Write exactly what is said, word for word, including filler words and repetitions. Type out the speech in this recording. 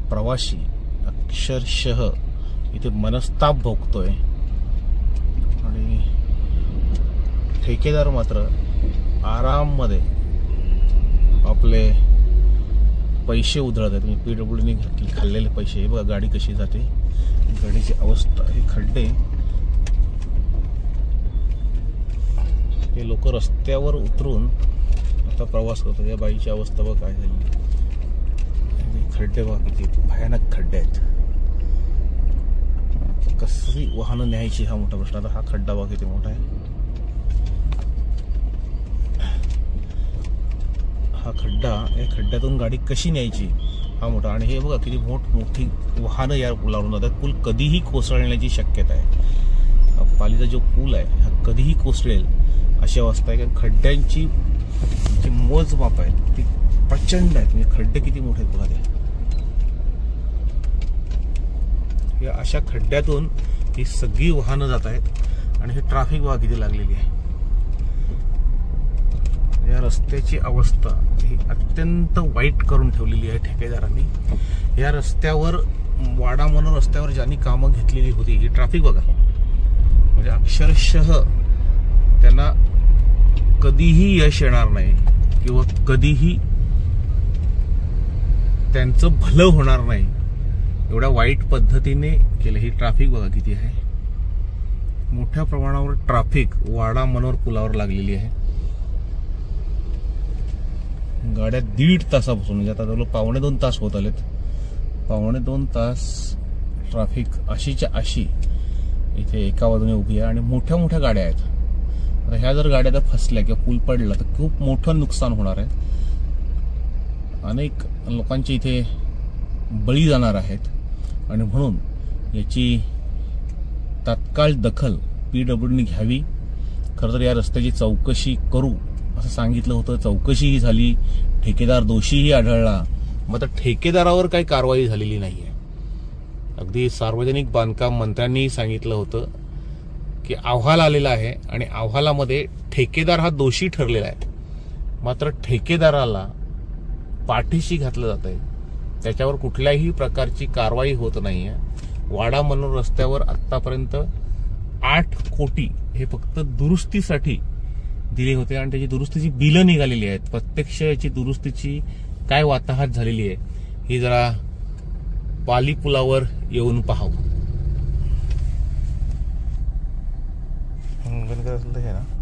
प्रवासी अक्षरशः इथे मनस्ताप भोगतोय आणि ठेकेदार मात्र आराम मध्ये आपले पैसे उधळत आहेत. पीडब्ल्यूडीने घेतले खाल्लेले पैसे. बघा गाडी कशी जाते, गाडीची अवस्था, हे खड्डे. हे लोक रस्त्यावर उतरून आता प्रवास करतात. या बाईची अवस्था बघा काय झाली. खड्डे बघा किती भयानक खड्डे आहेत. कशी वाहनं न्यायची हा मोठा प्रश्न. आता हा खड्डा बघा किती मोठा आहे. हा खड्डा, या खड्ड्यातून गाडी कशी न्यायची हा मोठा. आणि हे बघा किती मोठ मोठी वाहनं या पुलावरून जातात. पूल कधीही कोसळण्याची शक्यता आहे. पालीचा जो पूल आहे हा कधीही कोसळेल अशी अवस्था आहे. कारण खड्ड्यांची जी मोजमाप आहे ती प्रचंड आहेत. म्हणजे खड्डे किती मोठे आहेत बघा ते. या अशा खड्ड्यातून ही सगळी वाहनं जात आहेत आणि हे ट्रॅफिक बघा किती लागलेली आहे. या रस्त्याची अवस्था ही अत्यंत वाईट करून ठेवलेली आहे ठेकेदारांनी. या रस्त्यावर वाडा मनोर रस्त्यावर ज्यांनी कामं घेतलेली होती ही ट्रॅफिक बघा. म्हणजे अक्षरशः त्यांना कधीही यश येणार नाही किंवा कधीही त्यांचं भलं होणार नाही एवढ्या वाईट पद्धतीने केलं. ही ट्रॅफिक बघा किती आहे. मोठ्या प्रमाणावर ट्रॅफिक वाडा मनोर पुलावर लागलेली आहे. गाड्या दीड तासापासून म्हणजे आता जवळ पावणे दोन तास होत आलेत. पावणे दोन तास ट्रॅफिक अशीच्या अशी इथे एका बाजूने उभी आहे आणि मोठ्या मोठ्या गाड्या आहेत. आता ह्या जर गाड्या जर फसल्या किंवा पूल पडला तर खूप मोठं नुकसान होणार आहे. अनेक लोकांचे इथे बळी जाणार आहेत आणि म्हणून याची तात्काळ दखल पीडब्ल्यूडीने घ्यावी. खरं तर या रस्त्याची चौकशी करू असं सांगितलं होतं. चौकशीही झाली, ठेकेदार दोषीही आढळला. मात्र ठेकेदारावर काही कारवाई झालेली नाहीये. अगदी सार्वजनिक बांधकाम मंत्र्यांनी सांगितलं होतं की अहवाल आलेला आहे आणि अहवालामध्ये ठेकेदार हा दोषी ठरलेला आहे. मात्र ठेकेदाराला पाठीशी घातलं जात आहे. त्याच्यावर कुठल्याही प्रकारची कारवाई होत नाहीये. वाडा मनोर रस्त्यावर आतापर्यंत आठ कोटी हे फक्त दुरुस्तीसाठी दिले होते आणि त्याची दुरुस्तीची बिलं निघालेली आहेत. प्रत्यक्ष याची दुरुस्तीची काय वाताहत झालेली आहे ही जरा पाली पुलावर येऊन पाहावं. बंद करायचं हे ना.